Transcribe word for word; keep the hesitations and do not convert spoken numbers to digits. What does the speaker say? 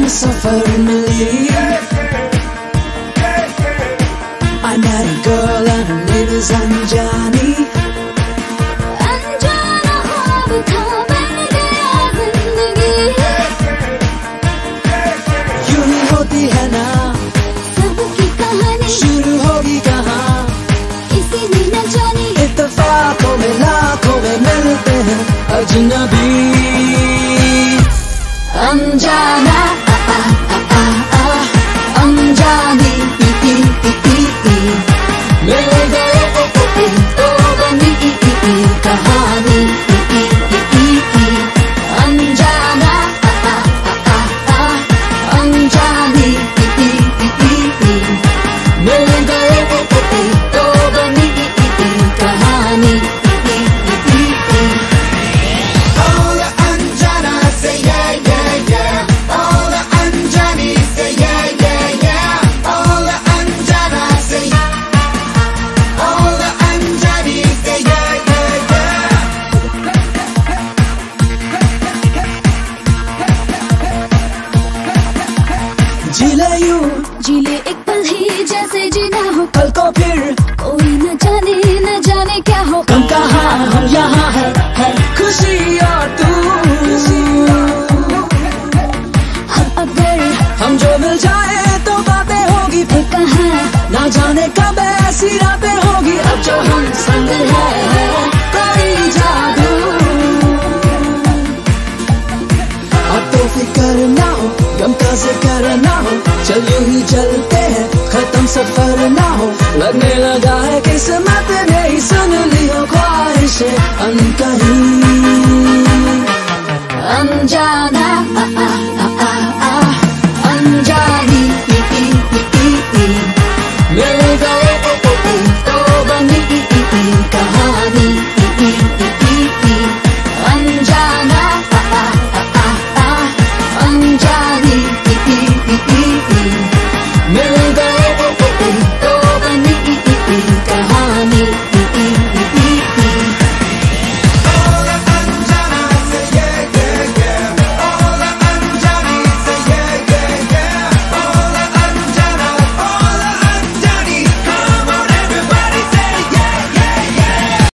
Suffer milli. I met a girl and her name is अंजानी। अनजाना ख्वाब था बन गया जिंदगी। यूं ही होती है ना सबकी कहानी, शुरू होगी कहाँ किसी ने न जानी। इत्तेफाकों में लाखों में मिलते हैं अजनबी। अनजाना आ, आ, आ, आ, आ, अनजानी ई, ई, ई, ई, ई, मिल गए ओ, ओ, ओ, ओ, बनी ई, ई, ई, कहानी।